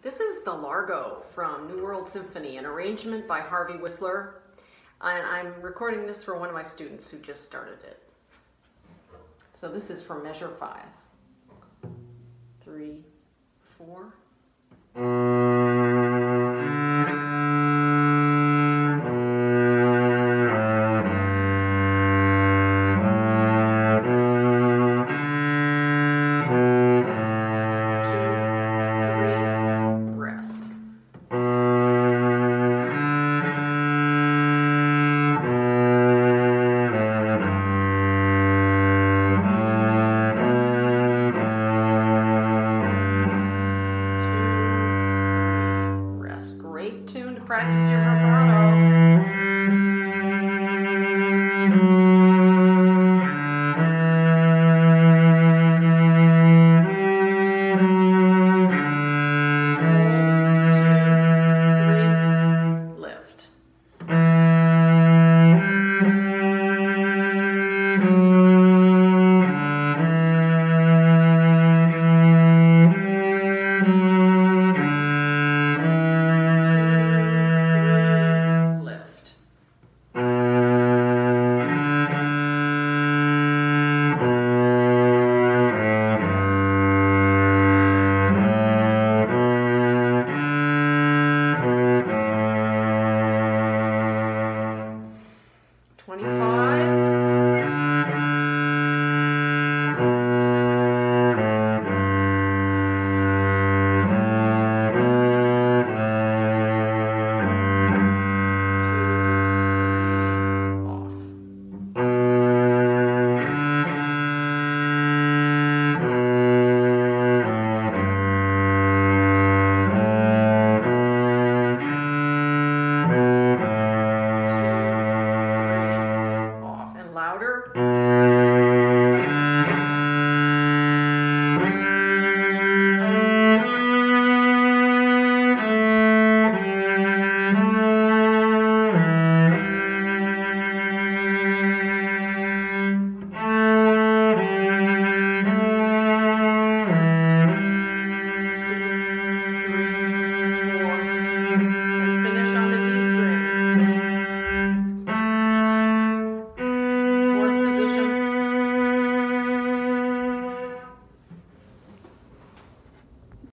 This is the Largo from New World Symphony, an arrangement by Harvey, and I'm recording this for one of my students who just started it. So this is for measure 5. 3, 4. Great tune to practice your